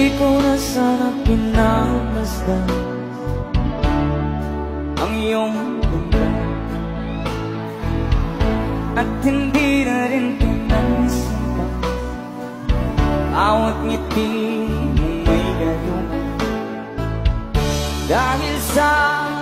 ko na sana pinagmasdan ang iyong ganda, at hindi na rin pinansin pa bawat ngiti mong may gayon. Dahil sa